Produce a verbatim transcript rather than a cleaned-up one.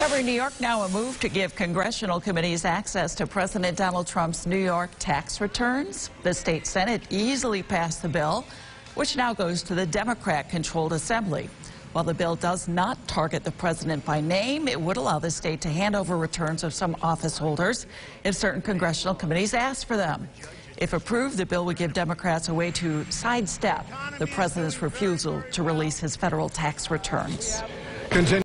Covering New York now, a move to give congressional committees access to President Donald Trump's New York tax returns. The state Senate easily passed the bill, which now goes to the Democrat-controlled Assembly. While the bill does not target the president by name, it would allow the state to hand over returns of some office holders if certain congressional committees ask for them. If approved, the bill would give Democrats a way to sidestep the president's refusal to release his federal tax returns. Continue.